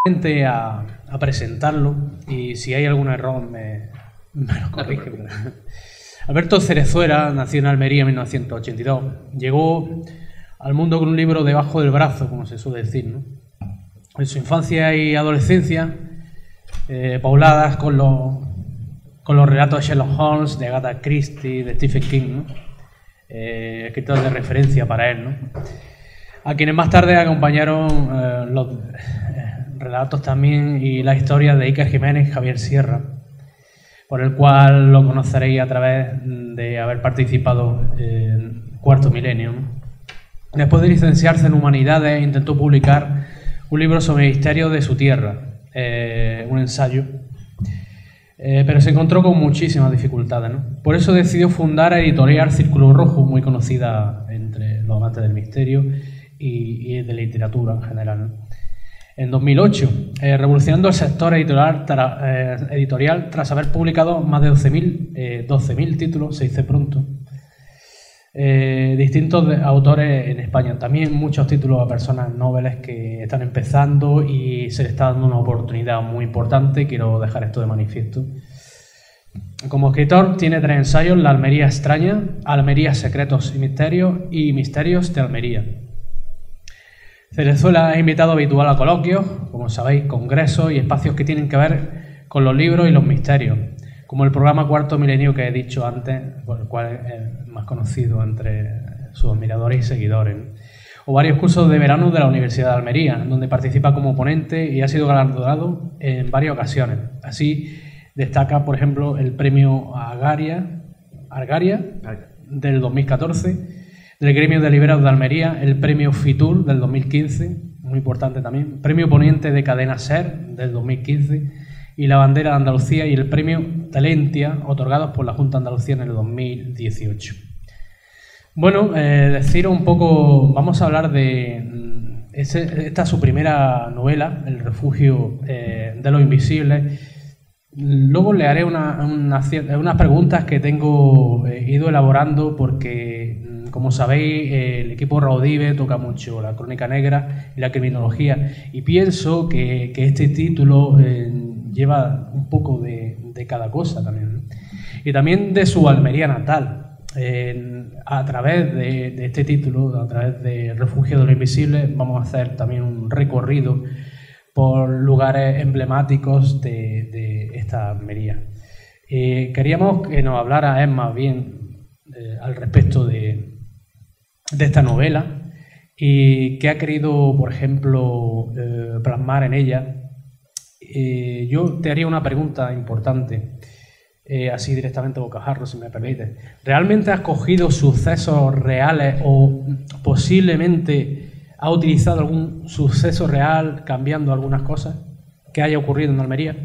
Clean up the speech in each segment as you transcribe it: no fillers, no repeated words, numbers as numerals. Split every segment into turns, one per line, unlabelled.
a presentarlo y si hay algún error me lo corrige. Alberto Cerezuela nació en Almería en 1982. Llegó al mundo con un libro debajo del brazo, como se suele decir, ¿no? En su infancia y adolescencia, pobladas con los relatos de Sherlock Holmes, de Agatha Christie, de Stephen King, ¿no? Escritores de referencia para él, ¿no? A quienes más tarde acompañaron los relatos también y la historia de Iker Jiménez y Javier Sierra, por el cual lo conoceréis a través de haber participado en Cuarto Milenio, ¿no? Después de licenciarse en Humanidades, intentó publicar un libro sobre el misterio de su tierra, un ensayo, pero se encontró con muchísimas dificultades, ¿no? Por eso decidió fundar la editorial Círculo Rojo, muy conocida entre los amantes del misterio y de literatura en general, ¿no? En 2008, revolucionando el sector editorial tras haber publicado más de 12.000 títulos, se dice pronto, distintos autores en España. También muchos títulos a personas nobles que están empezando y se les está dando una oportunidad muy importante. Quiero dejar esto de manifiesto. Como escritor tiene 3 ensayos: La Almería extraña, Almería, secretos y misterios de Almería. Cerezuela es invitado habitual a coloquios, como sabéis, congresos y espacios que tienen que ver con los libros y los misterios, como el programa Cuarto Milenio que he dicho antes, por el cual es más conocido entre sus admiradores y seguidores, ¿no? O varios cursos de verano de la Universidad de Almería, donde participa como ponente y ha sido galardonado en varias ocasiones. Así destaca, por ejemplo, el premio Argaria del 2014, del Gremio de Libreros de Almería, el premio Fitur del 2015, muy importante también, premio Ponente de Cadena SER del 2015 y la Bandera de Andalucía y el premio Talentia, otorgados por la Junta de Andalucía en el 2018. Bueno, deciros un poco, vamos a hablar de esta su primera novela, El refugio de los invisibles. Luego le haré unas preguntas que tengo ido elaborando porque, como sabéis, el equipo Raudive toca mucho la crónica negra y la criminología, y pienso que este título lleva un poco de cada cosa también, ¿no? Y también de su Almería natal. A través de este título, a través de Refugio de los Invisibles, vamos a hacer también un recorrido por lugares emblemáticos de esta Almería. Queríamos que nos hablara Emma bien al respecto de esta novela y qué ha querido, por ejemplo, plasmar en ella. Yo te haría una pregunta importante, así directamente a bocajarro, si me permite. ¿Realmente has cogido sucesos reales o posiblemente has utilizado algún suceso real cambiando algunas cosas que haya ocurrido en Almería?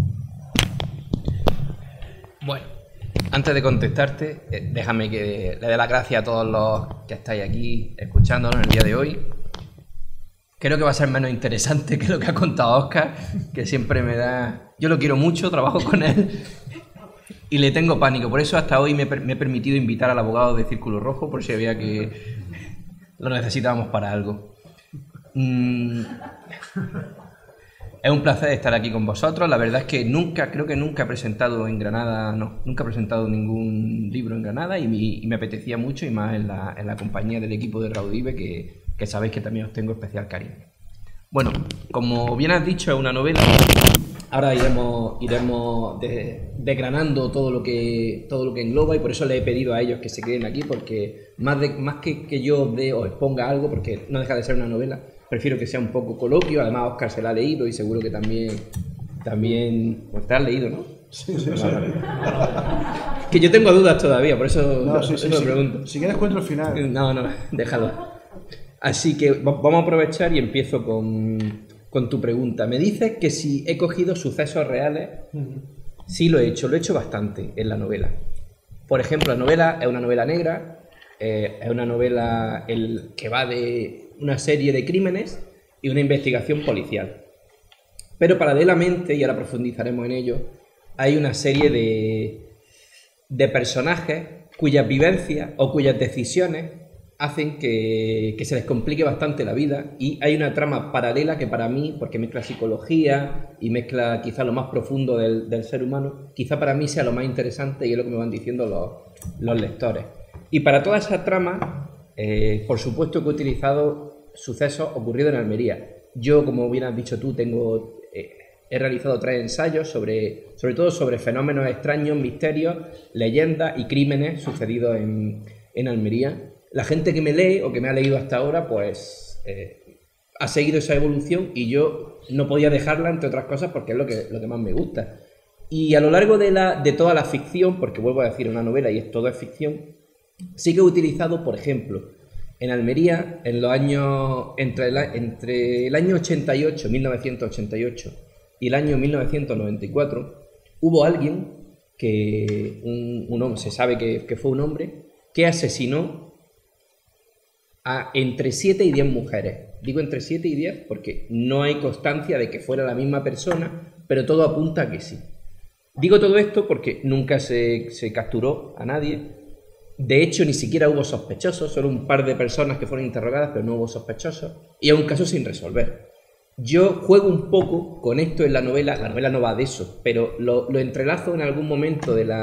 Bueno, antes de contestarte, déjame que le dé las gracias a todos los que estáis aquí escuchándonos en el día de hoy. Creo que va a ser menos interesante que lo que ha contado Óscar, que siempre me da... Yo lo quiero mucho, trabajo con él y le tengo pánico. Por eso hasta hoy me he permitido invitar al abogado de Círculo Rojo, por si había que lo necesitábamos para algo. Es un placer estar aquí con vosotros. La verdad es que creo que nunca he presentado en Granada, nunca he presentado ningún libro en Granada y me apetecía mucho, y más en la compañía del equipo de Raudive, que sabéis que también os tengo especial cariño. Bueno, como bien has dicho, es una novela. Ahora iremos desgranando todo lo que engloba, y por eso le he pedido a ellos que se queden aquí, porque más que yo os exponga algo, porque no deja de ser una novela, prefiero que sea un poco coloquio. Además, Óscar se la ha leído y seguro que también pues te has leído, ¿no?
Sí.
Que yo tengo dudas todavía, por eso lo pregunto.
Si quieres cuento el final.
No, déjalo. Así que vamos a aprovechar y empiezo con tu pregunta. Me dices que si he cogido sucesos reales. Sí, lo he hecho bastante en la novela. Por ejemplo, la novela es una novela negra, es una novela que va de una serie de crímenes y una investigación policial. Pero paralelamente, y ahora profundizaremos en ello, hay una serie de personajes cuyas vivencias o cuyas decisiones hacen que se les complique bastante la vida, y hay una trama paralela que para mí, porque mezcla psicología y mezcla quizá lo más profundo del ser humano, quizá para mí sea lo más interesante y es lo que me van diciendo los lectores. Y para toda esa trama, por supuesto que he utilizado sucesos ocurridos en Almería. Yo, como bien has dicho tú, he realizado 3 ensayos sobre todo sobre fenómenos extraños, misterios, leyendas y crímenes sucedidos en Almería. La gente que me lee o que me ha leído hasta ahora, pues ha seguido esa evolución y yo no podía dejarla, entre otras cosas, porque es lo que más me gusta. Y a lo largo de toda la ficción, porque vuelvo a decir una novela y todo es ficción, sí que he utilizado, por ejemplo, en Almería, en los años entre el año 88, 1988 y el año 1994, hubo alguien un hombre, se sabe que fue un hombre, que asesinó a entre 7 y 10 mujeres. Digo entre 7 y 10 porque no hay constancia de que fuera la misma persona, pero todo apunta a que sí. Digo todo esto porque nunca se capturó a nadie. De hecho, ni siquiera hubo sospechosos, solo un par de personas que fueron interrogadas, pero no hubo sospechosos, y es un caso sin resolver. Yo juego un poco con esto en la novela no va de eso, pero lo entrelazo en algún momento de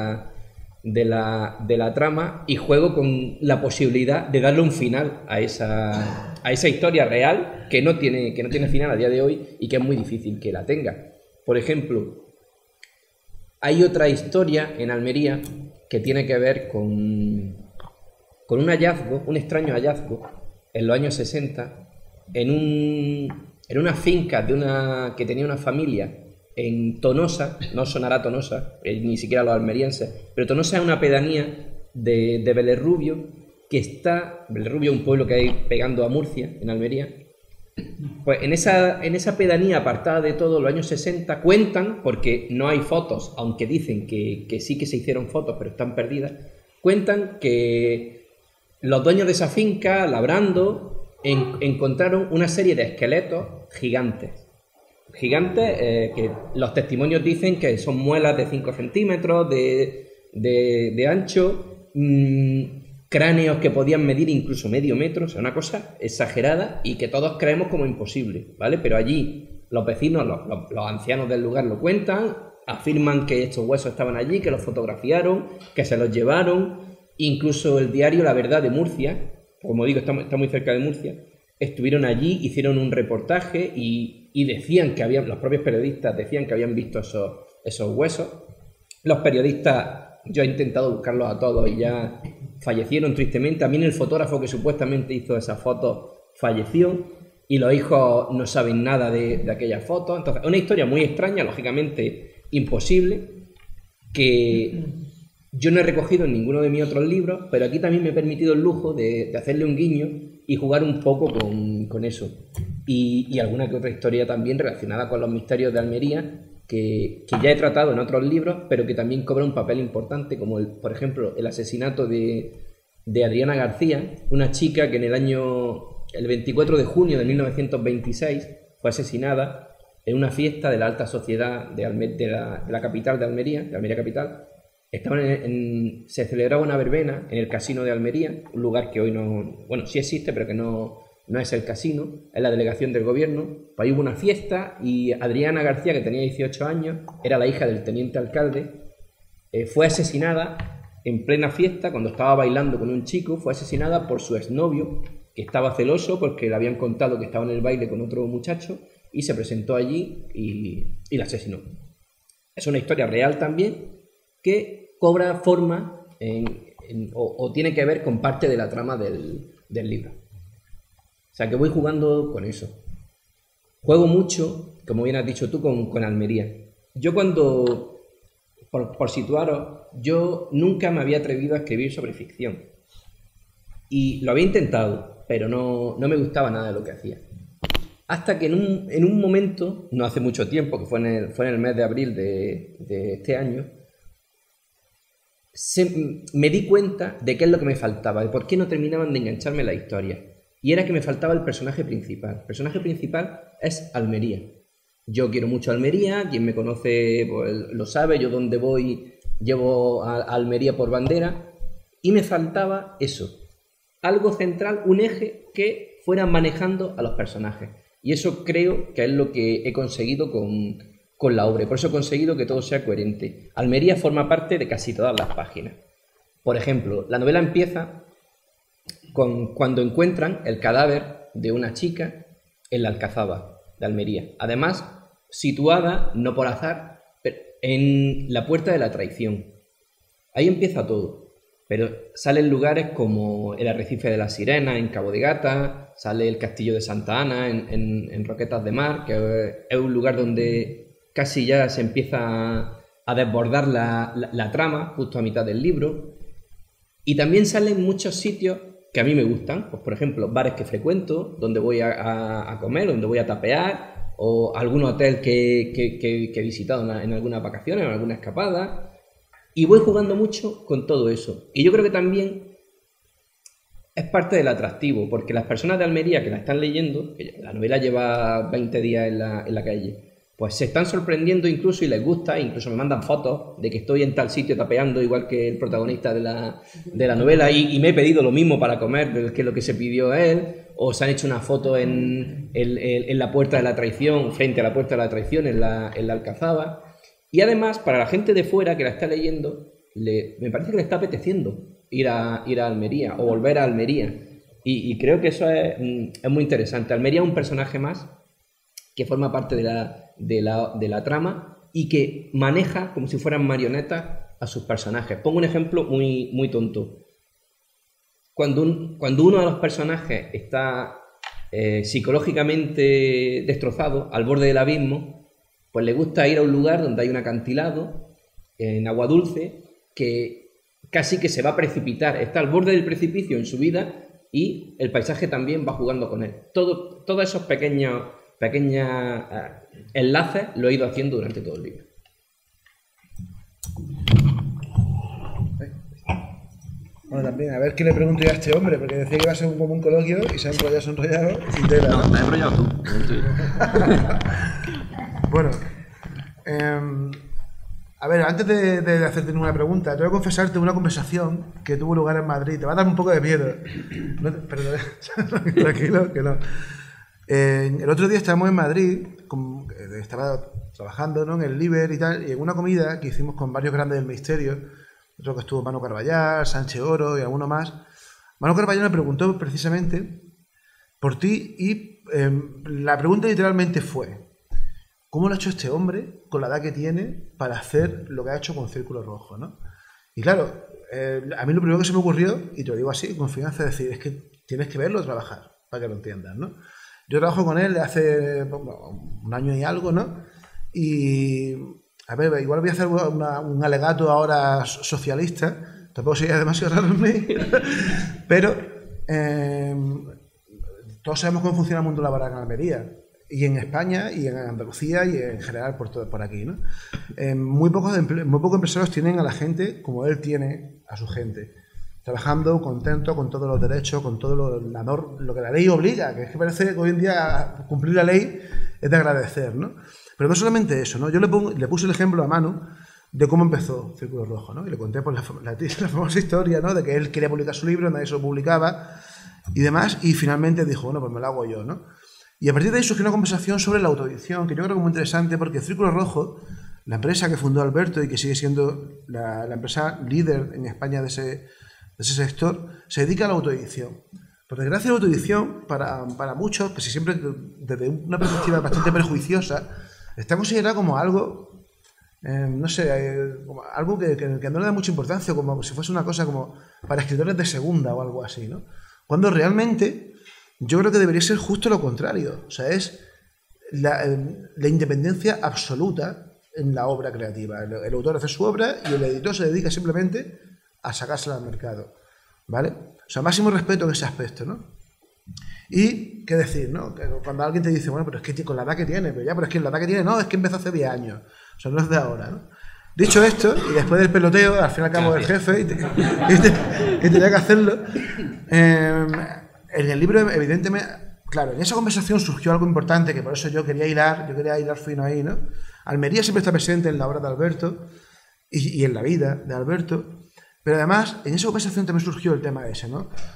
la trama y juego con la posibilidad de darle un final a esa historia real que no tiene final a día de hoy y que es muy difícil que la tenga. Por ejemplo, hay otra historia en Almería que tiene que ver con un hallazgo, un extraño hallazgo en los años 60 en una finca que tenía una familia en Tonosa. No sonará Tonosa, ni siquiera a los almerienses, pero Tonosa es una pedanía de Belerrubio, Belerrubio es un pueblo que hay pegando a Murcia, en Almería. Pues en esa pedanía apartada de todo, los años 60, cuentan, porque no hay fotos, aunque dicen que sí que se hicieron fotos, pero están perdidas, cuentan que los dueños de esa finca, labrando, encontraron una serie de esqueletos gigantes, que los testimonios dicen que son muelas de 5 centímetros de ancho, cráneos que podían medir incluso medio metro, o sea, una cosa exagerada y que todos creemos como imposible, ¿vale? Pero allí los vecinos, los ancianos del lugar lo cuentan, afirman que estos huesos estaban allí, que los fotografiaron, que se los llevaron. Incluso el diario La Verdad de Murcia, como digo, está muy cerca de Murcia, estuvieron allí, hicieron un reportaje y decían que los propios periodistas decían que habían visto esos huesos. Los periodistas, yo he intentado buscarlos a todos y ya fallecieron tristemente. También el fotógrafo que supuestamente hizo esas fotos falleció y los hijos no saben nada de aquellas fotos. Entonces, es una historia muy extraña, lógicamente imposible, que yo no he recogido en ninguno de mis otros libros, pero aquí también me he permitido el lujo de hacerle un guiño y jugar un poco con eso. Y alguna que otra historia también relacionada con los misterios de Almería, que ya he tratado en otros libros, pero que también cobra un papel importante, como por ejemplo el asesinato de Adriana García, una chica que el 24 de junio de 1926 fue asesinada en una fiesta de la alta sociedad de la capital de Almería capital. Se celebraba una verbena en el Casino de Almería, un lugar que hoy sí existe, pero que no es el casino, es la delegación del gobierno. Pues ahí hubo una fiesta y Adriana García, que tenía 18 años, era la hija del teniente alcalde, fue asesinada en plena fiesta, cuando estaba bailando con un chico, fue asesinada por su exnovio, que estaba celoso porque le habían contado que estaba en el baile con otro muchacho, y se presentó allí y la asesinó. Es una historia real también, que cobra forma o tiene que ver con parte de la trama del libro. O sea que voy jugando con eso. Juego mucho, como bien has dicho tú, con Almería. Yo por situaros, yo nunca me había atrevido a escribir sobre ficción. Y lo había intentado, pero no me gustaba nada de lo que hacía. Hasta que en un momento, no hace mucho tiempo, que fue en el mes de abril de este año, me di cuenta de qué es lo que me faltaba, de por qué no terminaban de engancharme la historia. Y era que me faltaba el personaje principal. El personaje principal es Almería. Yo quiero mucho Almería, quien me conoce pues, lo sabe, yo donde voy llevo a Almería por bandera, y me faltaba eso. algo central, un eje que fueran manejando a los personajes. Y eso creo que es lo que he conseguido con la obra. Por eso he conseguido que todo sea coherente. Almería forma parte de casi todas las páginas. Por ejemplo, la novela empieza cuando encuentran el cadáver de una chica en la Alcazaba de Almería. Además, situada, no por azar, en la Puerta de la Traición. Ahí empieza todo. Pero salen lugares como el Arrecife de la Sirena, en Cabo de Gata, sale el Castillo de Santa Ana, en Roquetas de Mar, que es un lugar donde casi ya se empieza a desbordar la trama, justo a mitad del libro. Y también salen muchos sitios que a mí me gustan, pues por ejemplo, bares que frecuento, donde voy a comer, donde voy a tapear, o algún hotel que he visitado en algunas vacaciones, en alguna escapada. Y voy jugando mucho con todo eso. Y yo creo que también es parte del atractivo, porque las personas de Almería que la están leyendo, la novela lleva 20 días en la calle, pues se están sorprendiendo incluso y les gusta, incluso me mandan fotos de que estoy en tal sitio tapeando, igual que el protagonista de la novela, y me he pedido lo mismo para comer, que es lo que se pidió él, o se han hecho una foto en la Puerta de la Traición, frente a la Puerta de la Traición, en la Alcazaba. Y además, para la gente de fuera que la está leyendo, me parece que le está apeteciendo ir a Almería o volver a Almería. Y creo que eso es muy interesante. Almería es un personaje más que forma parte de la trama y que maneja como si fueran marionetas a sus personajes. Pongo un ejemplo muy, muy tonto. Cuando uno de los personajes está psicológicamente destrozado, al borde del abismo, pues le gusta ir a un lugar donde hay un acantilado en agua dulce que casi que se va a precipitar, está al borde del precipicio en su vida y el paisaje también va jugando con él. Todos esos pequeños enlaces lo he ido haciendo durante todo el libro.
Bueno, también, a ver qué le pregunto yo a este hombre, porque decía que iba a ser como un coloquio y se ha enrollado sin tela.
No, te has enrollado tú.
Bueno, a ver, antes de hacerte ninguna pregunta, tengo que confesarte una conversación que tuvo lugar en Madrid. Te va a dar un poco de miedo. Pero tranquilo, que no. El otro día estábamos en Madrid, estaba trabajando, ¿no?, en el Liber y tal, y en una comida que hicimos con varios grandes del misterio, otro que estuvo Manu Carballal, Sánchez Oro y alguno más. Manu Carballal me preguntó precisamente por ti y la pregunta literalmente fue: ¿cómo lo ha hecho este hombre con la edad que tiene para hacer lo que ha hecho con Círculo Rojo, ¿no? Y claro, a mí lo primero que se me ocurrió, y te lo digo así, con confianza, es decir, es que tienes que verlo trabajar para que lo entiendas, ¿no? Yo trabajo con él hace un año y algo, ¿no? Y, a ver, igual voy a hacer un alegato ahora socialista, tampoco sería demasiado raro en mí, pero todos sabemos cómo funciona el mundo laboral en Almería, y en España, y en Andalucía, y en general por aquí, ¿no? Muy pocos empresarios tienen a la gente como él tiene a su gente, trabajando contento, con todos los derechos, con todo lo que la ley obliga, que es que parece que hoy en día cumplir la ley es de agradecer, ¿no? Pero no solamente eso, ¿no? Yo le puse el ejemplo a Manu de cómo empezó Círculo Rojo, ¿no? Y le conté pues, la famosa historia, ¿no?, de que él quería publicar su libro, nadie se lo publicaba y demás, y finalmente dijo, bueno, pues me lo hago yo, ¿no? Y a partir de ahí surgió una conversación sobre la autoedición, que yo creo que es muy interesante, porque Círculo Rojo, la empresa que fundó Alberto y que sigue siendo la empresa líder en España de ese sector, se dedica a la autoedición. Por desgracia, la autoedición, para muchos, que siempre desde una perspectiva bastante prejuiciosa, está considerada como algo, no sé, como algo que no le da mucha importancia, como si fuese una cosa como para escritores de segunda o algo así, ¿no? Cuando realmente yo creo que debería ser justo lo contrario. O sea, es la independencia absoluta en la obra creativa. El autor hace su obra y el editor se dedica simplemente a sacársela al mercado, ¿vale? O sea, máximo respeto en ese aspecto, ¿no? Y, ¿qué decir, no? Que cuando alguien te dice, bueno, pero es que con la edad que tiene, pero es que la edad que tiene, no, es que empezó hace 10 años. O sea, no es de ahora, ¿no? Dicho esto, y después del peloteo, al fin y al cabo del jefe, y tenía que hacerlo, en el libro, evidentemente, claro, en esa conversación surgió algo importante, que por eso yo quería hilar fino ahí, ¿no? Almería siempre está presente en la obra de Alberto y en la vida de Alberto, pero además, en esa conversación también surgió el tema ese, ¿no?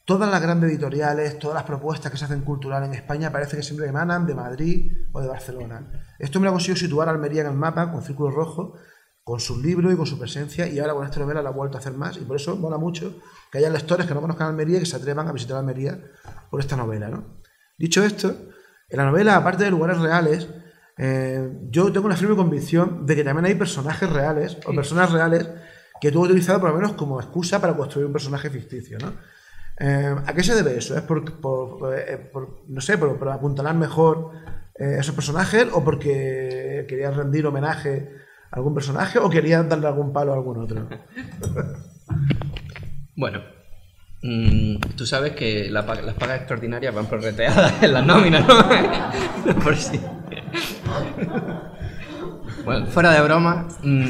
todas las grandes editoriales, todas las propuestas que se hacen cultural en España parece que siempre emanan de Madrid o de Barcelona. Esto me lo ha conseguido situar a Almería en el mapa con Círculo Rojo, con sus libros y con su presencia, y ahora con esta novela la ha vuelto a hacer más, y por eso mola mucho que haya lectores que no conozcan Almería y que se atrevan a visitar Almería por esta novela, ¿no? Dicho esto, en la novela, aparte de lugares reales, yo tengo una firme convicción de que también hay personajes reales o personas reales que tú has utilizado por lo menos como excusa para construir un personaje ficticio, ¿no? ¿A qué se debe eso? ¿Es no sé, por apuntalar mejor esos personajes, o porque querías rendir homenaje a algún personaje, o querías darle algún palo a algún otro?
Bueno, tú sabes que las pagas extraordinarias van prorrateadas en las nóminas, ¿no? Por si. Bueno, fuera de broma,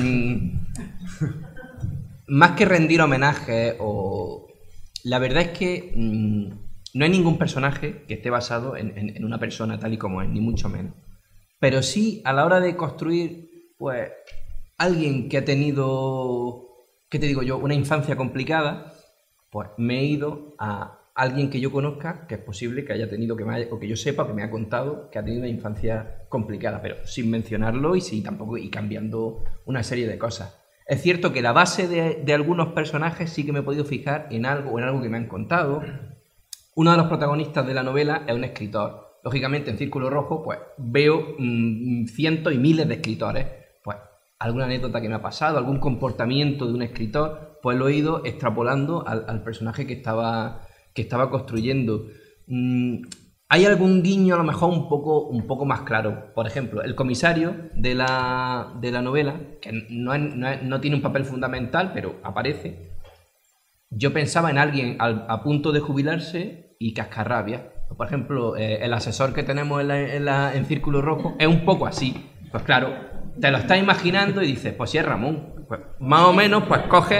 más que rendir homenaje, la verdad es que no hay ningún personaje que esté basado en una persona tal y como es, ni mucho menos. Pero sí, a la hora de construir, pues, alguien que ha tenido, ¿qué te digo yo?, una infancia complicada, pues me he ido a alguien que yo conozca, que es posible que haya tenido, o que yo sepa, que me ha contado que ha tenido una infancia complicada, pero sin mencionarlo y cambiando una serie de cosas. Es cierto que la base de algunos personajes sí que me he podido fijar en algo que me han contado. Uno de los protagonistas de la novela es un escritor. Lógicamente, en Círculo Rojo, pues veo cientos y miles de escritores. Pues alguna anécdota que me ha pasado, algún comportamiento de un escritor, pues lo he ido extrapolando al personaje que estaba construyendo. Hay algún guiño a lo mejor un poco más claro. Por ejemplo, el comisario de la novela, que no tiene un papel fundamental, pero aparece. Yo pensaba en alguien a punto de jubilarse y cascarrabia. Por ejemplo, el asesor que tenemos en Círculo Rojo es un poco así. Pues claro, te lo estás imaginando y dices, pues si es Ramón. Pues, más o menos, pues coges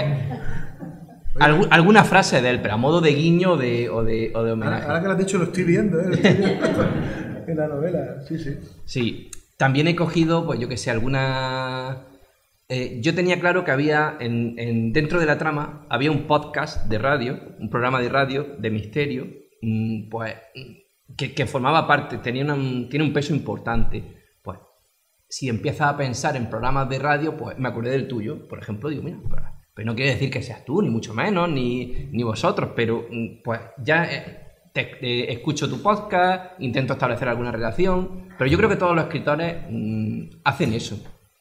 alguna frase de él, pero a modo de guiño o de homenaje.
Ahora que lo has dicho, lo estoy viendo, Lo estoy viendo en la novela, sí.
Sí, también he cogido, pues yo que sé, alguna... yo tenía claro que había, dentro de la trama, había un podcast de radio, un programa de radio de misterio, pues que formaba parte, tiene un peso importante. Pues si empiezas a pensar en programas de radio, pues me acordé del tuyo, por ejemplo, digo, mira, pero no quiere decir que seas tú, ni mucho menos, ni vosotros, pero pues ya escucho tu podcast, intento establecer alguna relación, pero yo creo que todos los escritores hacen eso.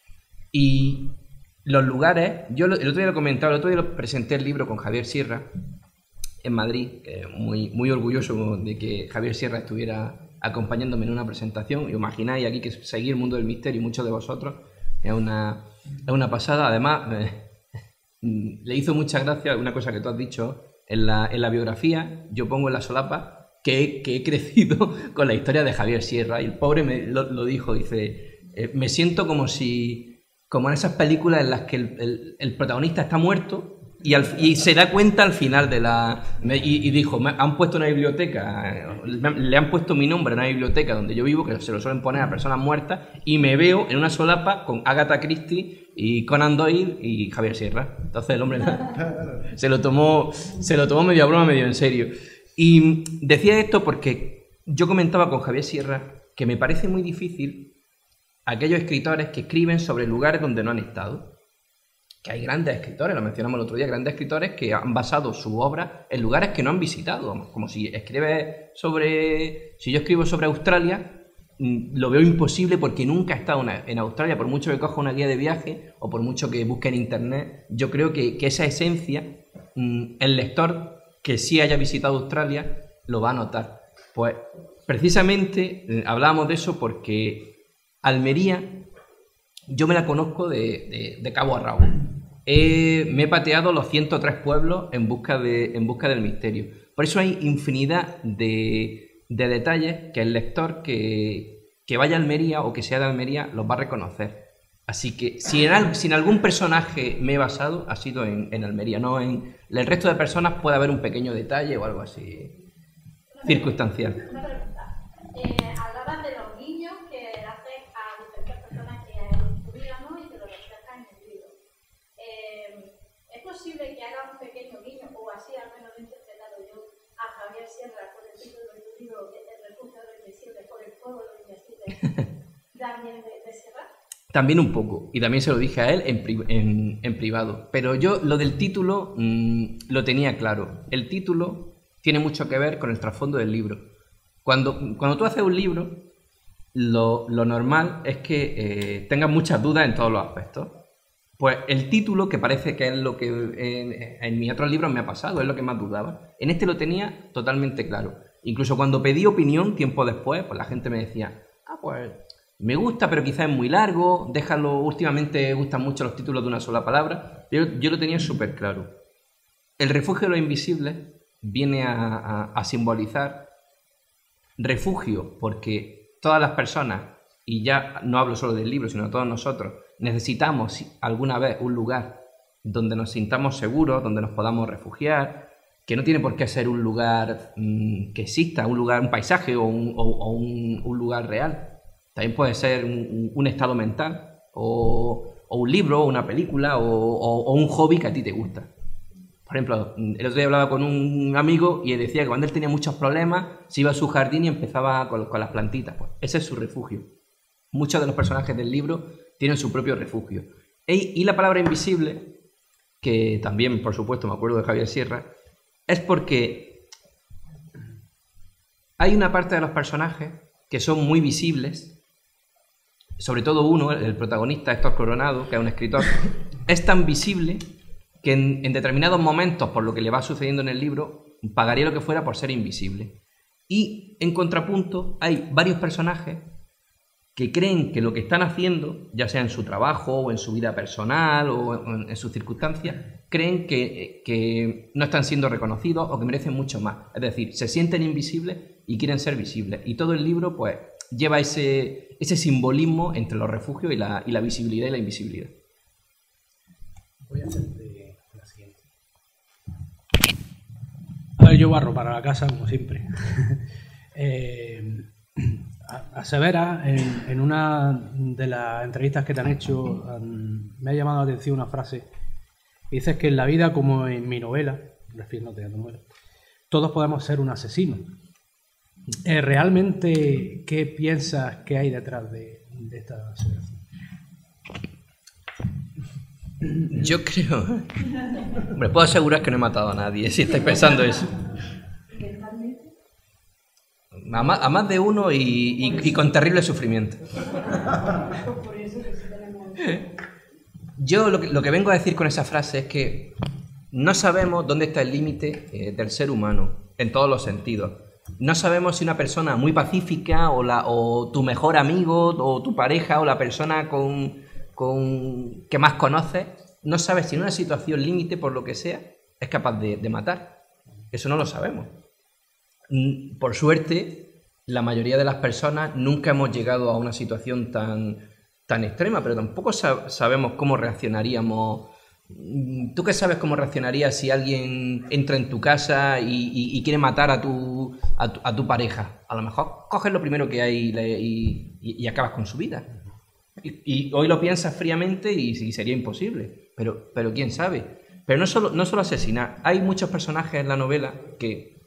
Y los lugares, yo el otro día lo comentaba, el otro día lo presenté el libro con Javier Sierra en Madrid, muy, muy orgulloso de que Javier Sierra estuviera acompañándome en una presentación. Y imagináis aquí que seguir el mundo del misterio y muchos de vosotros es una pasada. Además, le hizo mucha gracia una cosa que tú has dicho en la biografía. Yo pongo en la solapa que he crecido con la historia de Javier Sierra, y el pobre lo dijo, dice, me siento como en esas películas en las que el protagonista está muerto y se da cuenta al final y dijo, han puesto una biblioteca, le han puesto mi nombre en una biblioteca donde yo vivo, que se lo suelen poner a personas muertas, y me veo en una solapa con Agatha Christie y Conan Doyle y Javier Sierra. Entonces el hombre se lo tomó medio a broma, medio en serio. Y decía esto porque yo comentaba con Javier Sierra que me parece muy difícil aquellos escritores que escriben sobre lugares donde no han estado. Que hay grandes escritores, lo mencionamos el otro día, grandes escritores que han basado su obra en lugares que no han visitado. Como si yo escribo sobre Australia, lo veo imposible porque nunca he estado en Australia, por mucho que coja una guía de viaje o por mucho que busque en internet. Yo creo que esa esencia, el lector que sí haya visitado Australia lo va a notar. Pues precisamente hablábamos de eso porque Almería yo me la conozco de cabo a rabo. Me he pateado los 103 pueblos en busca del misterio. Por eso hay infinidad de detalles que el lector que vaya a Almería o que sea de Almería los va a reconocer. Así que si en algún personaje me he basado, ha sido en Almería. No en el resto de personas puede haber un pequeño detalle o algo así circunstancial.
Una pregunta. Hablabas de los guiños que haces a diferentes personas que hay en tu vida, ¿no? Y que lo reflejas en el libro. ¿Es posible que haga un pequeño guiño, o así al menos lo he interpretado yo, a
También un poco, y también se lo dije a él en privado. Pero yo lo del título lo tenía claro. El título tiene mucho que ver con el trasfondo del libro. Cuando tú haces un libro, lo normal es que tengas muchas dudas en todos los aspectos. Pues el título, que parece que es lo que en mis otros libros me ha pasado, es lo que más dudaba. En este lo tenía totalmente claro. Incluso cuando pedí opinión tiempo después, pues la gente me decía, pues me gusta, pero quizás es muy largo, déjalo, últimamente gustan mucho los títulos de una sola palabra. Yo lo tenía súper claro. El refugio de los invisibles viene a simbolizar refugio, porque todas las personas, y ya no hablo solo del libro, sino todos nosotros, necesitamos alguna vez un lugar donde nos sintamos seguros, donde nos podamos refugiar, que no tiene por qué ser un lugar que exista, un paisaje o un lugar real. También puede ser un estado mental, o un libro, o una película, o un hobby que a ti te gusta. Por ejemplo, el otro día hablaba con un amigo y decía que cuando él tenía muchos problemas, se iba a su jardín y empezaba con las plantitas. Pues ese es su refugio. Muchos de los personajes del libro tienen su propio refugio. Y la palabra invisible, que también, por supuesto, me acuerdo de Javier Sierra, es porque hay una parte de los personajes que son muy visibles. Sobre todo uno, el protagonista, Héctor Coronado, que es un escritor, es tan visible que en determinados momentos, por lo que le va sucediendo en el libro, pagaría lo que fuera por ser invisible. Y en contrapunto hay varios personajes que creen que lo que están haciendo, ya sea en su trabajo o en su vida personal o en sus circunstancias, creen que no están siendo reconocidos o que merecen mucho más. Es decir, se sienten invisibles y quieren ser visibles. Y todo el libro, pues, lleva ese simbolismo entre los refugios y la visibilidad y la invisibilidad.
Voy a hacerte la siguiente. A ver, yo barro para la casa, como siempre. Asevera, en una de las entrevistas que te han hecho, me ha llamado la atención una frase. Dices que en la vida, como en mi novela, refiriéndote a tu novela, todos podemos ser un asesino. ¿Realmente qué piensas que hay detrás de esta aseveración?
Yo creo... Hombre, puedo asegurar que no he matado a nadie, si estáis pensando eso. A más de uno y con terrible sufrimiento. Yo lo que vengo a decir con esa frase es que no sabemos dónde está el límite del ser humano, en todos los sentidos. No sabemos si una persona muy pacífica o tu mejor amigo o tu pareja o la persona que más conoces, no sabes si en una situación límite, por lo que sea, es capaz de matar. Eso no lo sabemos. Por suerte, la mayoría de las personas nunca hemos llegado a una situación tan extrema, pero tampoco sabemos cómo reaccionaríamos. ¿Tú qué sabes cómo reaccionarías si alguien entra en tu casa y quiere matar a tu pareja? A lo mejor coges lo primero que hay y acabas con su vida. Y hoy lo piensas fríamente y sería imposible, pero quién sabe. Pero no solo asesinar. Hay muchos personajes en la novela que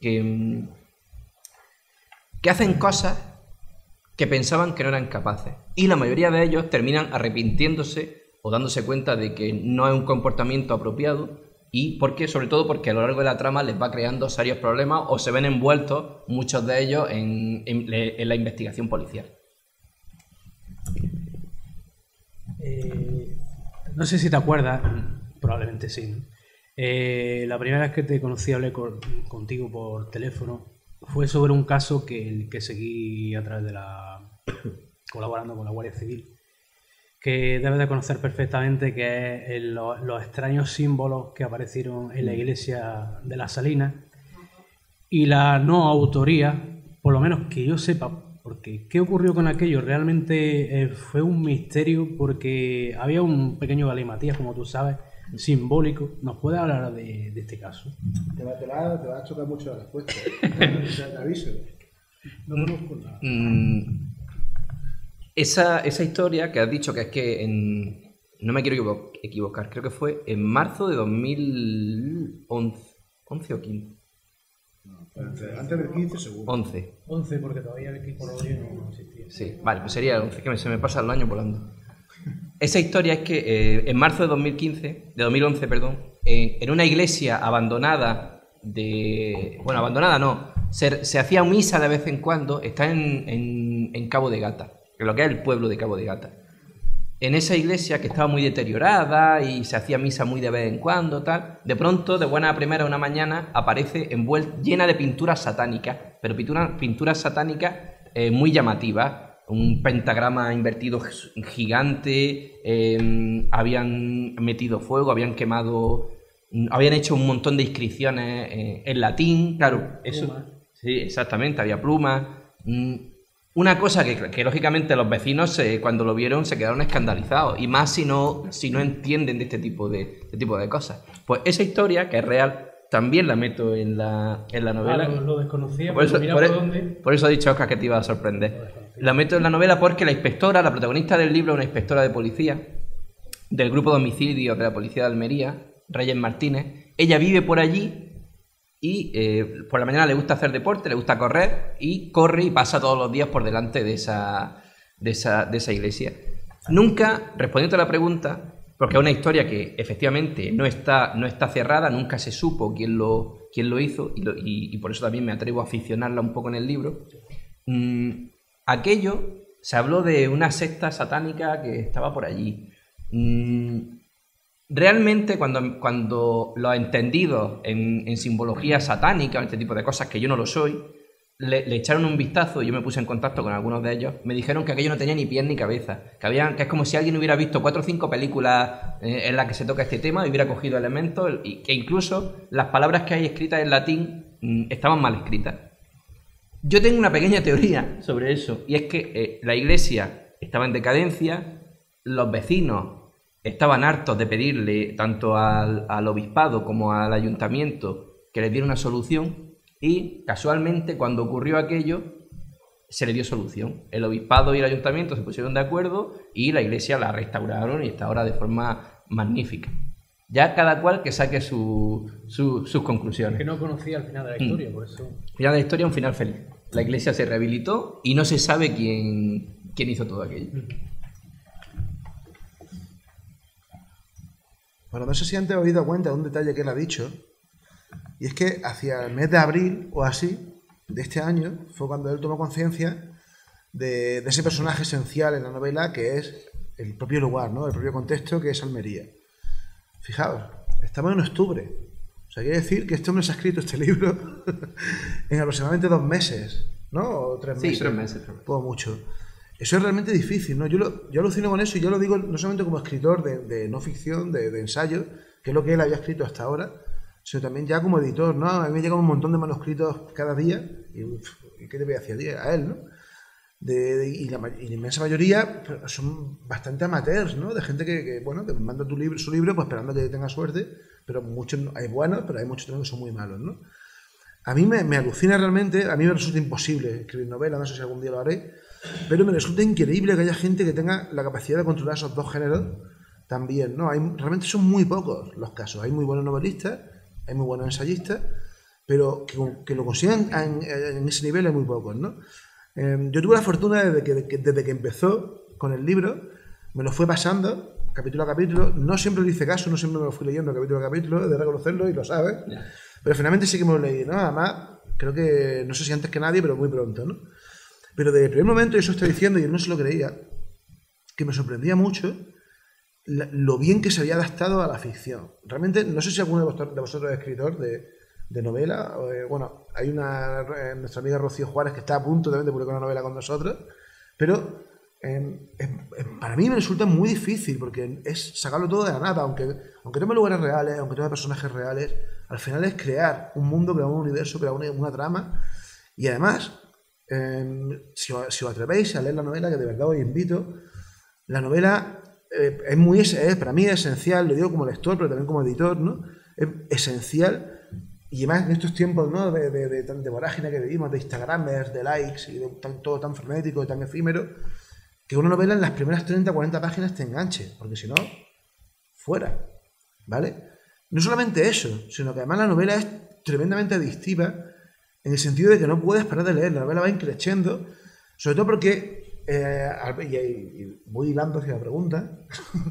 hacen cosas que pensaban que no eran capaces. Y la mayoría de ellos terminan arrepintiéndose o dándose cuenta de que no es un comportamiento apropiado, y sobre todo porque a lo largo de la trama les va creando serios problemas o se ven envueltos muchos de ellos en la investigación policial.
No sé si te acuerdas, probablemente sí, ¿no? La primera vez que te conocí, hablé contigo por teléfono, fue sobre un caso que seguí a través de colaborando con la Guardia Civil, que debes de conocer perfectamente, que es los extraños símbolos que aparecieron en la iglesia de las Salinas y la no autoría, por lo menos que yo sepa, porque ¿qué ocurrió con aquello? Realmente fue un misterio, porque había un pequeño galimatías, como tú sabes, simbólico. ¿Nos puedes hablar de este caso?
Te va a chocar mucho la respuesta. Te aviso. No conozco nada.
Esa historia que has dicho, que es que no me quiero equivocar, creo que fue en marzo de 2011, 11 o 15.
No, antes del 15 seguro.
11.
11, porque todavía el equipo no existía.
Sí, vale, pues sería el 11, que se me pasa el año volando. Esa historia es que en marzo de 2011, en una iglesia abandonada bueno, abandonada no, se hacía misa de vez en cuando, está en Cabo de Gata, en lo que es el pueblo de Cabo de Gata. En esa iglesia que estaba muy deteriorada y se hacía misa muy de vez en cuando, tal, de pronto, de buena primera, una mañana, aparece llena de pinturas satánicas, pero pinturas satánicas muy llamativas. Un pentagrama invertido gigante, habían metido fuego, habían quemado, habían hecho un montón de inscripciones en latín, claro, eso, sí, exactamente, había plumas. Una cosa que lógicamente los vecinos cuando lo vieron se quedaron escandalizados, y más si no entienden de este tipo de cosas. Pues esa historia, que es real, también la meto en la novela.
Lo desconocía,
por eso he dicho, Oscar, que te iba a sorprender. La meto en la novela porque la inspectora, la protagonista del libro, una inspectora de policía del grupo de homicidios de la policía de Almería, Reyes Martínez. Ella vive por allí y por la mañana le gusta hacer deporte, le gusta correr, y corre y pasa todos los días por delante de esa iglesia. Nunca, respondiendo a la pregunta, porque es una historia que efectivamente no está cerrada, nunca se supo quién lo hizo, y por eso también me atrevo a aficionarla un poco en el libro. Aquello, se habló de una secta satánica que estaba por allí. Realmente, cuando los entendidos en simbología satánica, este tipo de cosas, que yo no lo soy, le echaron un vistazo, yo me puse en contacto con algunos de ellos, me dijeron que aquello no tenía ni pies ni cabeza, que es como si alguien hubiera visto 4 o 5 películas en las que se toca este tema y hubiera cogido elementos, y que incluso las palabras que hay escritas en latín estaban mal escritas. Yo tengo una pequeña teoría sobre eso, y es que la iglesia estaba en decadencia, los vecinos estaban hartos de pedirle tanto al obispado como al ayuntamiento que les diera una solución, y casualmente cuando ocurrió aquello se le dio solución. El obispado y el ayuntamiento se pusieron de acuerdo y la iglesia la restauraron y está ahora de forma magnífica. Ya cada cual que saque sus conclusiones.
Que no conocía el final de la historia, por eso.
El final de la historia es un final feliz. La iglesia se rehabilitó y no se sabe quién hizo todo aquello.
Bueno, no sé si antes habéis dado cuenta de un detalle que él ha dicho, y es que hacia el mes de abril o así de este año fue cuando él tomó conciencia de ese personaje esencial en la novela, que es el propio lugar, ¿no? El propio contexto, que es Almería. Fijaos, estamos en octubre. O sea, quiere decir que este hombre se ha escrito este libro en aproximadamente 2 meses, ¿no? O 3 meses.
Sí, 3 meses.
Todo mucho. Eso es realmente difícil, ¿no? Yo alucino con eso, y yo lo digo no solamente como escritor de no ficción, de ensayo, que es lo que él había escrito hasta ahora, sino también ya como editor, ¿no? A mí me llegan un montón de manuscritos cada día, y ¿qué te voy a decir a él, no? Y la inmensa mayoría son bastante amateurs, ¿no? De gente que manda su libro pues esperando que tenga suerte, pero muchos hay buenos, pero hay muchos también que son muy malos, ¿no? A mí me alucina realmente, a mí me resulta imposible escribir novela, no sé si algún día lo haré, pero me resulta increíble que haya gente que tenga la capacidad de controlar esos dos géneros también, ¿no? Realmente son muy pocos los casos. Hay muy buenos novelistas, hay muy buenos ensayistas, pero que lo consigan en ese nivel hay muy pocos, ¿no? Yo tuve la fortuna desde que empezó con el libro, me lo fue pasando capítulo a capítulo. No siempre le hice caso, no siempre me lo fui leyendo capítulo a capítulo, he de reconocerlo y lo sabes. Yeah. Pero finalmente sí que me lo leí, ¿no? Además, creo que, no sé si antes que nadie, pero muy pronto, ¿no? Pero desde el primer momento, y eso estoy diciendo, y él no se lo creía, que me sorprendía mucho lo bien que se había adaptado a la ficción. Realmente, no sé si alguno de vosotros es escritor de novela. Bueno, hay nuestra amiga Rocío Juárez que está a punto también de publicar una novela con nosotros, pero para mí me resulta muy difícil porque es sacarlo todo de la nada, aunque tome lugares reales, aunque tome personajes reales, al final es crear un mundo, crear un universo, crear una trama. Y además, si os atrevéis a leer la novela, que de verdad os invito, la novela para mí es esencial, lo digo como lector, pero también como editor, ¿no? Es esencial. Y además en estos tiempos, ¿no? de vorágine que vivimos, de Instagramers, de likes y de todo tan frenético y tan efímero, que una novela en las primeras 30 o 40 páginas te enganche, porque si no, fuera, ¿vale? No solamente eso, sino que además la novela es tremendamente adictiva en el sentido de que no puedes parar de leer. La novela va increciendo, sobre todo porque y voy hilando hacia la pregunta.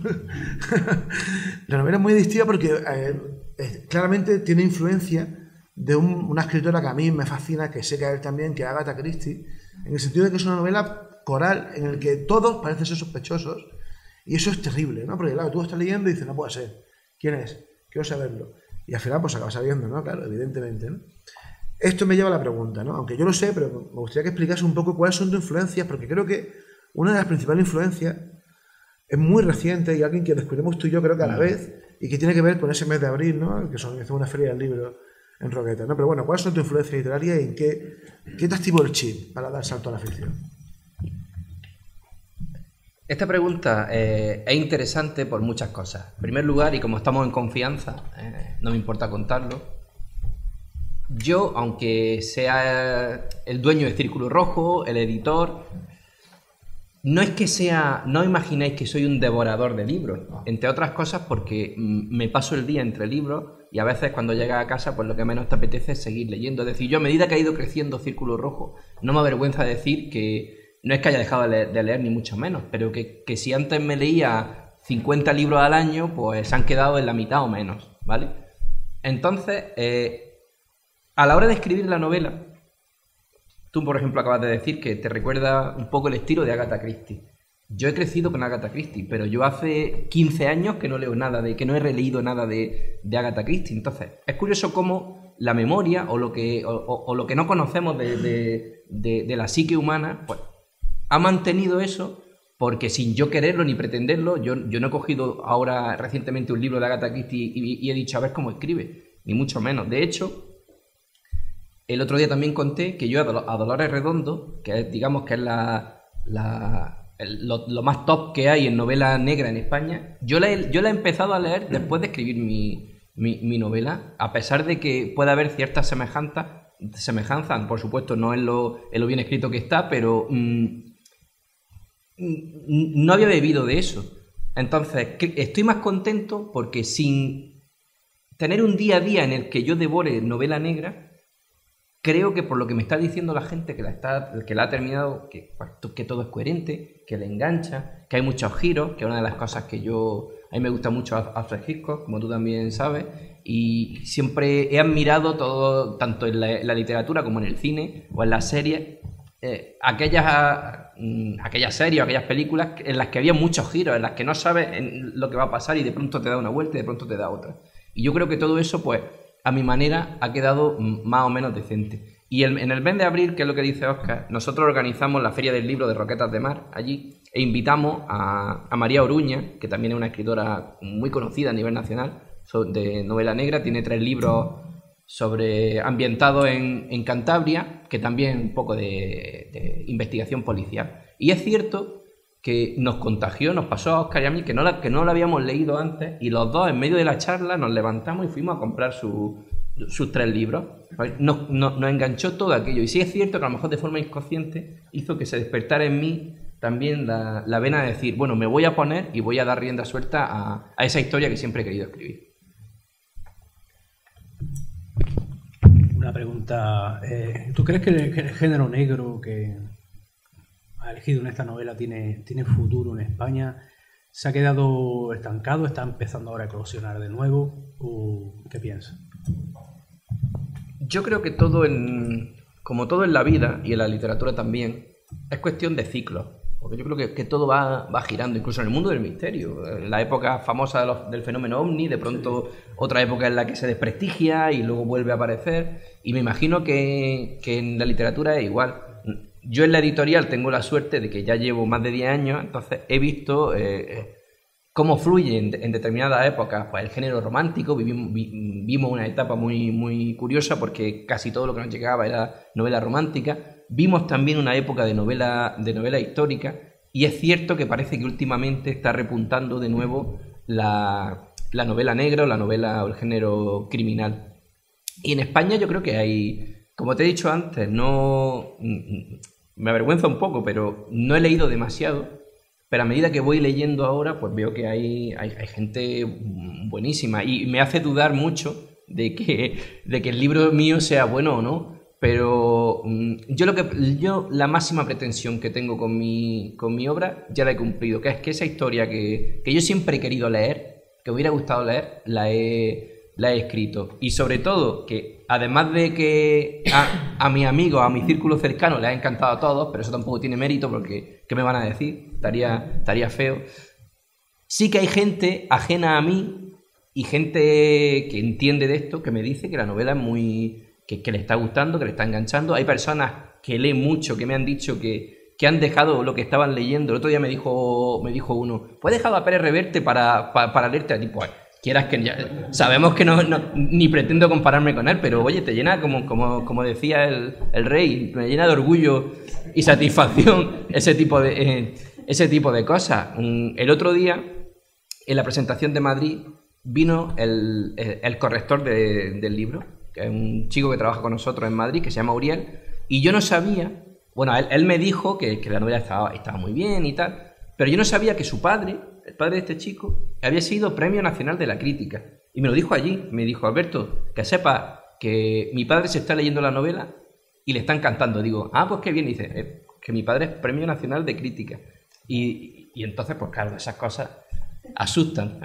La novela es muy distinta porque claramente tiene influencia de una escritora que a mí me fascina, que sé que a él también, que es Agatha Christie, en el sentido de que es una novela coral en el que todos parecen ser sospechosos, y eso es terrible, ¿no? Porque claro, tú estás leyendo y dices, no puede ser, ¿quién es? Quiero saberlo. Y al final pues acabas sabiendo, ¿no? Claro, evidentemente, ¿no? Esto me lleva a la pregunta, ¿no? Aunque yo lo sé, pero me gustaría que explicase un poco cuáles son tus influencias, porque creo que una de las principales influencias es muy reciente y alguien que descubrimos tú y yo creo que a la vez, y que tiene que ver con ese mes de abril, ¿no? Que son una feria del libro en Roquetas, ¿no? Pero bueno, ¿cuáles son tus influencias literarias y en qué te activó el chip para dar salto a la ficción?
Esta pregunta es interesante por muchas cosas. En primer lugar, y como estamos en confianza, no me importa contarlo, yo, aunque sea el dueño de Círculo Rojo, el editor, no es que sea, no imagináis que soy un devorador de libros, entre otras cosas porque me paso el día entre libros y a veces cuando llegas a casa pues lo que menos te apetece es seguir leyendo. Es decir, yo a medida que ha ido creciendo Círculo Rojo, no me avergüenza decir que no es que haya dejado de leer ni mucho menos, pero que si antes me leía 50 libros al año, pues se han quedado en la mitad o menos, ¿vale? Entonces, a la hora de escribir la novela, tú, por ejemplo, acabas de decir que te recuerda un poco el estilo de Agatha Christie. Yo he crecido con Agatha Christie, pero yo hace 15 años que no leo nada que no he releído nada de Agatha Christie. Entonces, es curioso cómo la memoria o lo que no conocemos de la psique humana, pues ha mantenido eso, porque sin yo quererlo ni pretenderlo, yo no he cogido ahora recientemente un libro de Agatha Christie y he dicho a ver cómo escribe, ni mucho menos. De hecho, el otro día también conté que yo a Dolores Redondo, que digamos que es lo más top que hay en novela negra en España, yo la he empezado a leer después de escribir mi novela, a pesar de que puede haber ciertas semejanzas, por supuesto no en lo bien escrito que está, pero no había bebido de eso. Entonces, estoy más contento porque sin tener un día a día en el que yo devore novela negra, creo que por lo que me está diciendo la gente que la ha terminado, que todo es coherente, que le engancha, que hay muchos giros, que es una de las cosas que a mí me gusta mucho Alfred Hitchcock, como tú también sabes, y siempre he admirado todo, tanto en la literatura como en el cine o en las series, aquellas series o aquellas películas en las que había muchos giros, en las que no sabes lo que va a pasar y de pronto te da una vuelta y de pronto te da otra. Y yo creo que todo eso, pues, a mi manera, ha quedado más o menos decente. Y en el mes de abril, que es lo que dice Óscar, nosotros organizamos la Feria del Libro de Roquetas de Mar allí e invitamos a María Oruña, que también es una escritora muy conocida a nivel nacional de novela negra, tiene 3 libros ambientados en Cantabria, que también un poco de investigación policial. Y es cierto que nos contagió, nos pasó a Óscar y a mí, que no lo habíamos leído antes, y los dos, en medio de la charla, nos levantamos y fuimos a comprar sus 3 libros. Nos enganchó todo aquello. Y sí es cierto que a lo mejor de forma inconsciente hizo que se despertara en mí también la vena de decir, bueno, me voy a poner y voy a dar rienda suelta a esa historia que siempre he querido escribir.
Una pregunta. ¿Tú crees que el género negro que ha elegido en esta novela tiene futuro en España? ¿Se ha quedado estancado? ¿Está empezando ahora a eclosionar de nuevo? ¿O qué piensas?
Yo creo que como todo en la vida y en la literatura también, es cuestión de ciclos. Porque yo creo que todo va girando, incluso en el mundo del misterio. En la época famosa del fenómeno ovni, de pronto otra época en la que se desprestigia y luego vuelve a aparecer. Y me imagino que en la literatura es igual. Yo en la editorial tengo la suerte de que ya llevo más de 10 años, entonces he visto cómo fluye en determinadas épocas pues, el género romántico. Vimos una etapa muy, muy curiosa porque casi todo lo que nos llegaba era novela romántica. Vimos también una época de novela histórica y es cierto que parece que últimamente está repuntando de nuevo la novela negra o la novela o el género criminal. Y en España yo creo que hay, como te he dicho antes, me avergüenza un poco, pero no he leído demasiado, pero a medida que voy leyendo ahora, pues veo que hay gente buenísima y me hace dudar mucho de que el libro mío sea bueno o no. pero yo la máxima pretensión que tengo con mi obra ya la he cumplido, que es que esa historia que yo siempre he querido leer, que me hubiera gustado leer, la he escrito. Y sobre todo, que además de que a mis amigos, a mi círculo cercano les ha encantado a todos, pero eso tampoco tiene mérito porque ¿qué me van a decir? Estaría feo. Sí que hay gente ajena a mí y gente que entiende de esto, que me dice que la novela es muy... que le está gustando, que le está enganchando. Hay personas que leen mucho, que me han dicho que han dejado lo que estaban leyendo. El otro día me dijo uno, pues he dejado a Pérez Reverte para leerte a ti. Pues quieras que ya, sabemos que no ni pretendo compararme con él, pero oye, te llena, como decía el rey, me llena de orgullo y satisfacción ese tipo de cosas. El otro día, en la presentación de Madrid, vino el corrector del libro, que es un chico que trabaja con nosotros en Madrid, que se llama Uriel, y yo no sabía, bueno, él me dijo que la novela estaba muy bien y tal, pero yo no sabía que su padre, el padre de este chico, había sido Premio Nacional de la Crítica, y me lo dijo allí, me dijo, Alberto, que sepa que mi padre se está leyendo la novela y le está encantando. Digo, pues qué bien, dice, que mi padre es Premio Nacional de Crítica, y entonces, pues claro, esas cosas asustan.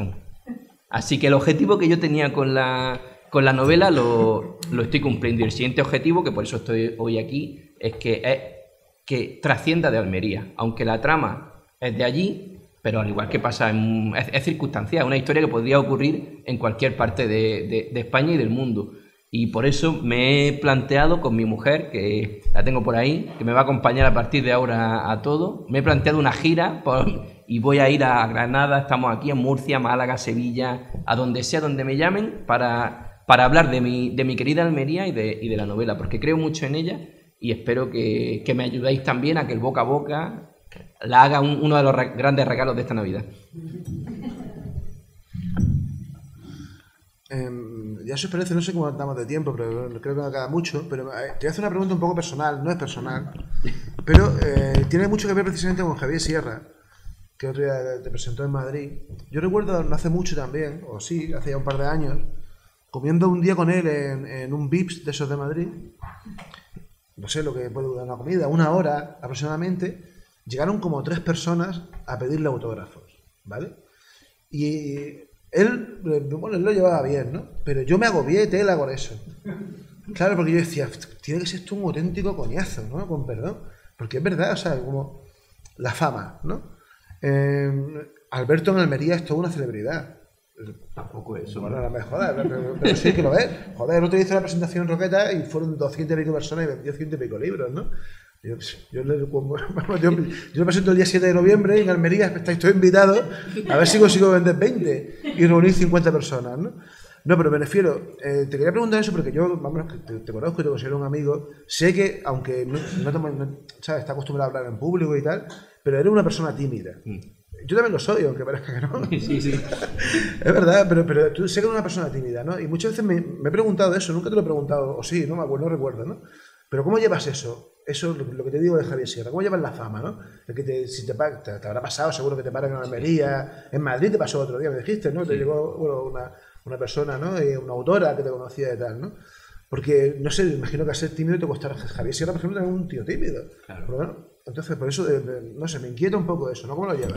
Así que el objetivo que yo tenía con la novela lo estoy cumpliendo, y el siguiente objetivo, que por eso estoy hoy aquí, es que trascienda de Almería, aunque la trama es de allí, pero al igual que pasa, es circunstancial, es una historia que podría ocurrir en cualquier parte de España y del mundo. Y por eso me he planteado con mi mujer, que la tengo por ahí, que me va a acompañar a partir de ahora a todo, me he planteado una gira y voy a ir a Granada, estamos aquí en Murcia, Málaga, Sevilla, a donde sea, donde me llamen, para hablar de mi querida Almería y de la novela, porque creo mucho en ella y espero que me ayudéis también a que el boca a boca la haga uno de los grandes regalos de esta Navidad.
Ya os parece, no sé cómo andamos de tiempo, pero creo que no queda mucho, pero te voy a hacer una pregunta un poco personal, no es personal, pero tiene mucho que ver precisamente con Javier Sierra, que otro día te presentó en Madrid. Yo recuerdo, no hace mucho también, o sí, hace ya un par de años, comiendo un día con él en un Vips de esos de Madrid, no sé lo que puede durar una comida, 1 hora aproximadamente, llegaron como 3 personas a pedirle autógrafos, ¿vale? Y él lo llevaba bien, ¿no? Pero yo me agobié tela con eso. Claro, porque yo decía, tiene que ser esto un auténtico coñazo, ¿no? Con perdón. Porque es verdad, o sea, como la fama, ¿no? Alberto en Almería es toda una celebridad.
Tampoco eso.
Bueno, no me jodas, pero sí que lo es. Joder, el otro día hice la presentación en Roqueta y fueron 200 y pico personas y vendió 100 y pico libros, ¿no? Yo le presento el día 7 de noviembre en Almería, estoy invitado a ver si consigo vender 20 y reunir 50 personas, ¿no? No, pero me refiero, te quería preguntar eso porque yo, vamos, te conozco y te considero un amigo, sé que, aunque no ¿sabes? Está acostumbrado a hablar en público y tal, pero eres una persona tímida. Yo también lo soy, aunque parezca que no.
Sí.
Es verdad, pero tú sé que eres una persona tímida, ¿no? Y muchas veces me he preguntado eso, nunca te lo he preguntado, o sí, no me acuerdo, no recuerdo, ¿no? Pero ¿cómo llevas eso? Eso es lo que te digo de Javier Sierra. ¿Cómo llevas la fama, no? El que si te habrá pasado, seguro que te paran en Almería. En Madrid te pasó otro día, me dijiste, ¿no? Te llegó una persona, ¿no? Una autora que te conocía y tal, ¿no? Porque, no sé, imagino que a ser tímido te costará. Javier Sierra, por ejemplo, era un tío tímido. Claro. Pero bueno, entonces, por eso, no sé, me inquieta un poco eso, ¿no? ¿Cómo lo llevas?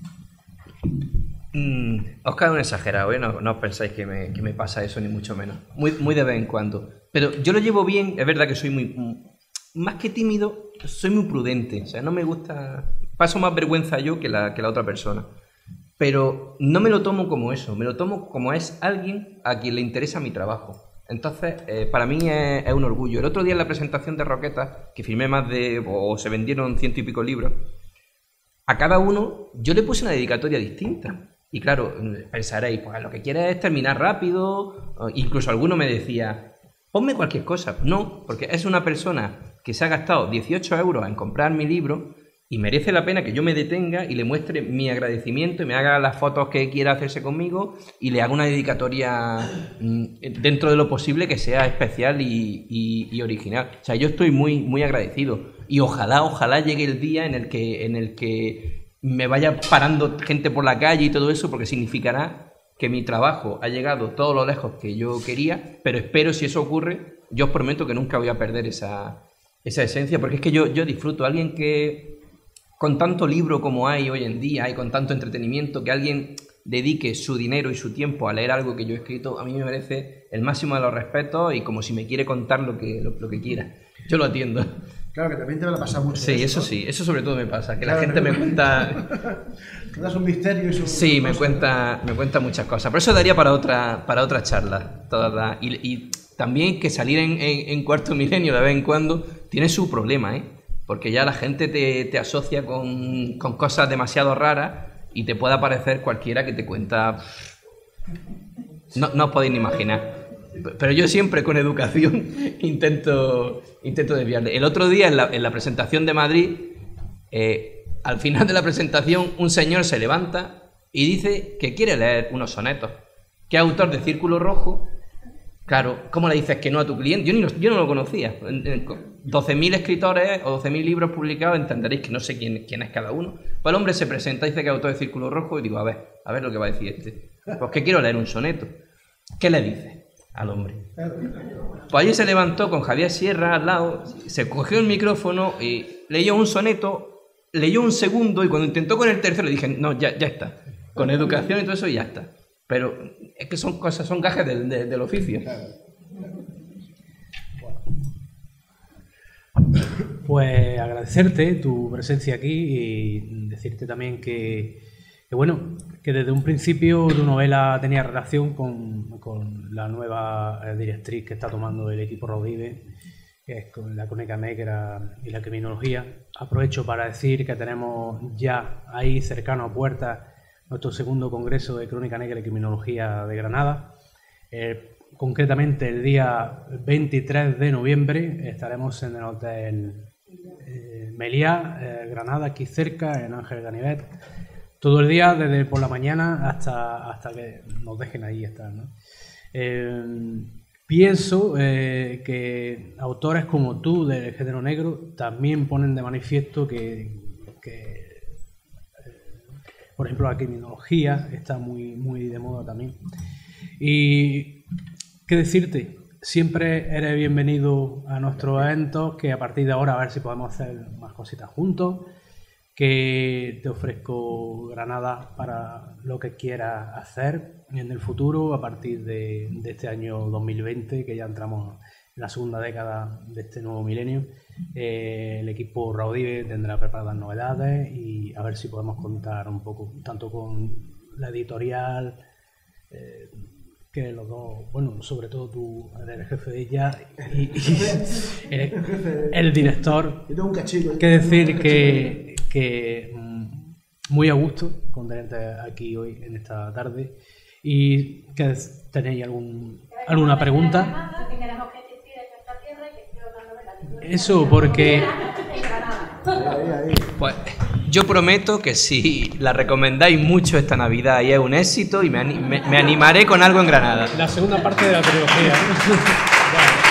Os cae un exagerado, ¿eh? No os pensáis que me pasa eso, ni mucho menos. Muy de vez en cuando. Pero yo lo llevo bien, es verdad que soy más que tímido, soy muy prudente. O sea, no me gusta... Paso más vergüenza yo que la otra persona. Pero no me lo tomo como eso, me lo tomo como es alguien a quien le interesa mi trabajo. Entonces, para mí es un orgullo. El otro día en la presentación de Roqueta, que firmé o se vendieron 100 y pico libros, a cada uno yo le puse una dedicatoria distinta. Y claro, pensaréis, pues lo que quieres es terminar rápido. Incluso alguno me decía, ponme cualquier cosa. No, porque es una persona que se ha gastado 18 euros en comprar mi libro y merece la pena que yo me detenga y le muestre mi agradecimiento y me haga las fotos que quiera hacerse conmigo y le haga una dedicatoria dentro de lo posible que sea especial y original. O sea, yo estoy muy agradecido y ojalá llegue el día en el que me vaya parando gente por la calle y todo eso, porque significará que mi trabajo ha llegado todo lo lejos que yo quería, pero espero, si eso ocurre, yo os prometo que nunca voy a perder esa esencia, porque es que yo disfruto. Alguien que, con tanto libro como hay hoy en día y con tanto entretenimiento, que alguien dedique su dinero y su tiempo a leer algo que yo he escrito, a mí me merece el máximo de los respetos y como si me quiere contar lo que quiera. Yo lo atiendo.
Claro, que también te va a pasar mucho.
Sí, eso sobre todo me pasa, que claro, la gente me cuenta...
Te das un misterio y su...
Sí, me cuenta muchas cosas. Pero eso daría para otra charla. Y también que salir en Cuarto Milenio de vez en cuando tiene su problema, ¿eh? Porque ya la gente te asocia con cosas demasiado raras y te puede aparecer cualquiera que te cuenta... No os podéis ni imaginar. Pero yo siempre con educación intento desviarle. El otro día en la presentación de Madrid, al final de la presentación un señor se levanta y dice que quiere leer unos sonetos, que es autor de Círculo Rojo. Claro, ¿cómo le dices que no a tu cliente? Yo no lo conocía. 12.000 escritores o 12.000 libros publicados, entenderéis que no sé quién es cada uno. Pues el hombre se presenta, dice que es autor de Círculo Rojo y digo, a ver lo que va a decir este. Pues que quiero leer un soneto. ¿Qué le dice al hombre? Pues allí se levantó con Javier Sierra al lado, se cogió el micrófono y leyó un soneto, leyó un segundo y cuando intentó con el tercero le dije, no, ya está. Con educación y todo eso ya está. Pero es que son cosas, son gajes del oficio.
Pues agradecerte tu presencia aquí y decirte también que desde un principio tu novela tenía relación con la nueva directriz que está tomando el equipo Raudive, que es con la crónica negra y la criminología. Aprovecho para decir que tenemos ya ahí cercano a puertas nuestro segundo congreso de Crónica Negra y Criminología de Granada. Concretamente el día 23 de noviembre estaremos en el Hotel Meliá, Granada, aquí cerca, en Ángel Ganivet. Todo el día, desde por la mañana hasta que nos dejen ahí estar, ¿no? Pienso que autores como tú del género negro también ponen de manifiesto que por ejemplo, la criminología está muy de moda también. Y qué decirte, siempre eres bienvenido a nuestros eventos, que a partir de ahora a ver si podemos hacer más cositas juntos, que te ofrezco Granada para lo que quieras hacer en el futuro a partir de este año 2020, que ya entramos en la segunda década de este nuevo milenio. El equipo Raudive tendrá preparadas novedades y a ver si podemos contar un poco, tanto con la editorial, que los dos, bueno, sobre todo tú eres el jefe de ella y el director.
Yo tengo un cachillo.
Que decir que muy a gusto con tenerte aquí hoy en esta tarde y que tenéis alguna pregunta. Eso, porque...
Pues yo prometo que si la recomendáis mucho esta Navidad y es un éxito y me animaré con algo en Granada.
La segunda parte de la trilogía.